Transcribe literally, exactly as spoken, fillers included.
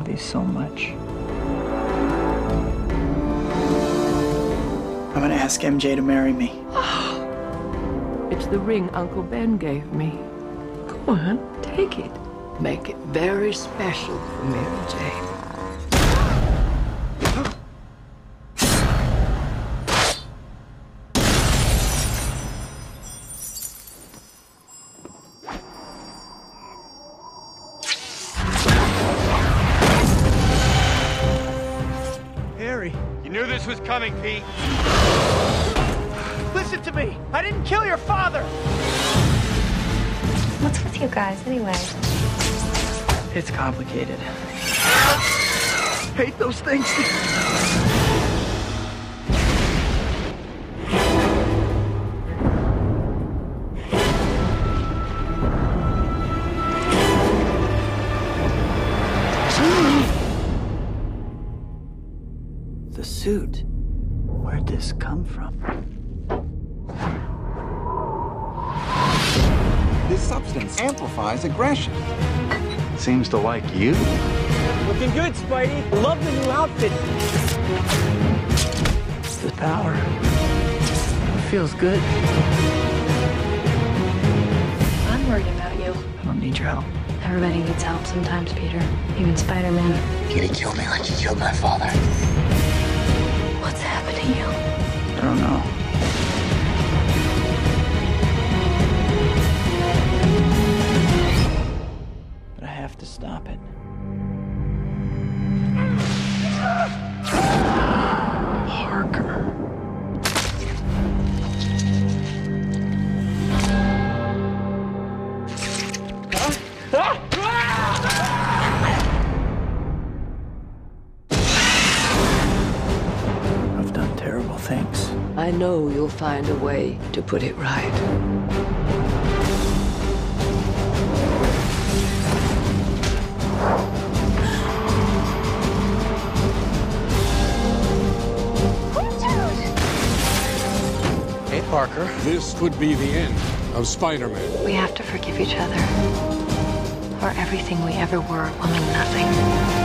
love you so much. I'm gonna ask M J to marry me. It's the ring Uncle Ben gave me. Go on, take it. Make it very special for Mary Jane. Harry. You knew this was coming, Pete. Listen to me. I didn't kill your father. What's with you guys, anyway? It's complicated. Hate those things. The suit. Where'd this come from? This substance amplifies aggression. Seems to like you. Looking good, Spidey. Love the new outfit. It's the power. It feels good. I'm worried about you. I don't need your help. Everybody needs help sometimes, Peter. Even Spider-Man. You're gonna kill me like you killed my father. What's happened to you? I don't know. But I have to stop it. Parker. I've done terrible things. I know you'll find a way to put it right. Hey, Parker. This could be the end of Spider-Man. We have to forgive each other, or everything we ever were will mean nothing.